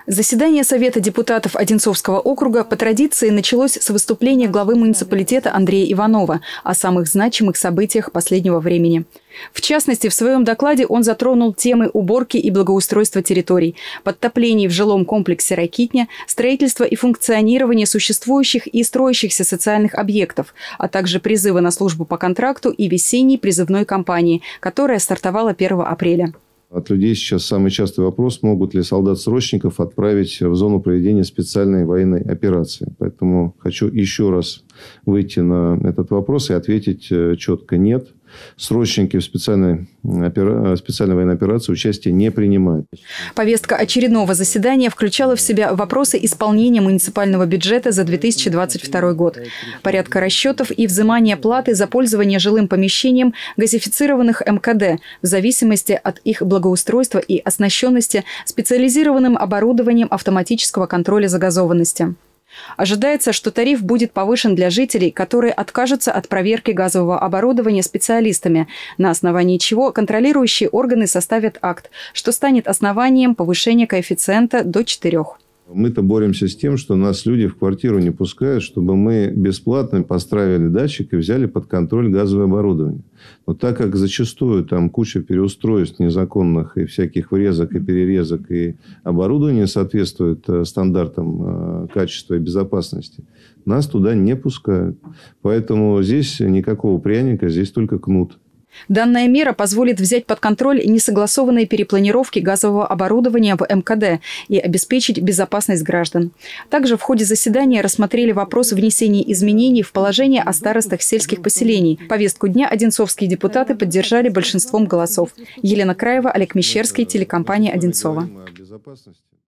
Заседание Совета депутатов Одинцовского округа по традиции началось с выступления главы муниципалитета Андрея Иванова о самых значимых событиях последнего времени. В частности, в своем докладе он затронул темы уборки и благоустройства территорий, подтоплений в жилом комплексе «Ракитня», строительства и функционирования существующих и строящихся социальных объектов, а также призыва на службу по контракту и весенней призывной кампании, которая стартовала 1 апреля. От людей сейчас самый частый вопрос: могут ли солдат-срочников отправить в зону проведения специальной военной операции. Поэтому хочу еще раз выйти на этот вопрос и ответить четко: нет. Срочники в специальной военной операции участия не принимают. Повестка очередного заседания включала в себя вопросы исполнения муниципального бюджета за 2022 год, порядка расчетов и взимания платы за пользование жилым помещением газифицированных МКД в зависимости от их благоустройства и оснащенности специализированным оборудованием автоматического контроля загазованности. Ожидается, что тариф будет повышен для жителей, которые откажутся от проверки газового оборудования специалистами, на основании чего контролирующие органы составят акт, что станет основанием повышения коэффициента до 4. Мы-то боремся с тем, что нас люди в квартиру не пускают, чтобы мы бесплатно поставили датчик и взяли под контроль газовое оборудование. Но так как зачастую там куча переустройств незаконных и всяких врезок и перерезок, и оборудование соответствует стандартам качества и безопасности, нас туда не пускают. Поэтому здесь никакого пряника, здесь только кнут. Данная мера позволит взять под контроль несогласованные перепланировки газового оборудования в МКД и обеспечить безопасность граждан. Также в ходе заседания рассмотрели вопрос внесения изменений в положение о старостах сельских поселений. Повестку дня одинцовские депутаты поддержали большинством голосов. Елена Краева, Олег Мещерский, телекомпания «Одинцова».